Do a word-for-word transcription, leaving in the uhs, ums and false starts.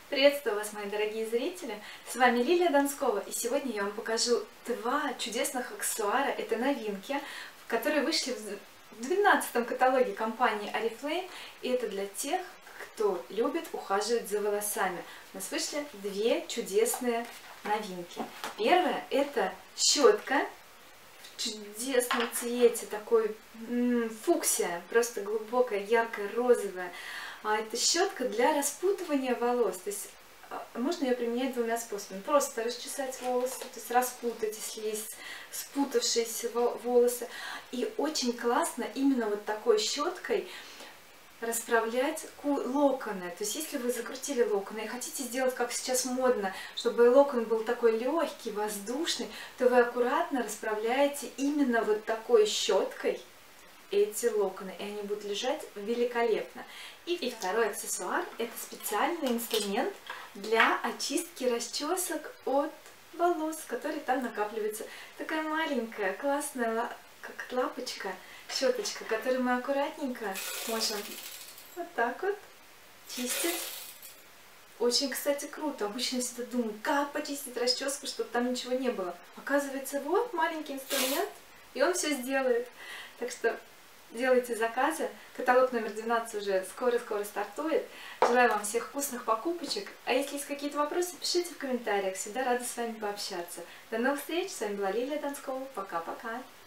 Приветствую вас, мои дорогие зрители! С вами Лилия Донскова, и сегодня я вам покажу два чудесных аксессуара. Это новинки, которые вышли в двенадцатом каталоге компании Oriflame, и это для тех, кто любит ухаживать за волосами. У нас вышли две чудесные новинки. Первая – это щетка в чудесном цвете, такой м -м, фуксия, просто глубокая, яркая, розовая. А это щетка для распутывания волос. То есть можно ее применять двумя способами. Просто расчесать волосы, то есть распутать, если есть спутавшиеся волосы. И очень классно именно вот такой щеткой расправлять локоны. То есть если вы закрутили локоны и хотите сделать, как сейчас модно, чтобы локон был такой легкий, воздушный, то вы аккуратно расправляете именно вот такой щеткой эти локоны, и они будут лежать великолепно. И, и второй аксессуар – это специальный инструмент для очистки расчесок от волос, которые там накапливаются. Такая маленькая, классная, как лапочка, щеточка, которую мы аккуратненько можем вот так вот чистить. Очень, кстати, круто. Обычно всегда думаю, как почистить расческу, чтобы там ничего не было. Оказывается, вот маленький инструмент, и он все сделает. Так что делайте заказы. Каталог номер двенадцать уже скоро-скоро стартует. Желаю вам всех вкусных покупочек. А если есть какие-то вопросы, пишите в комментариях. Всегда рада с вами пообщаться. До новых встреч. С вами была Лилия Донскова. Пока-пока.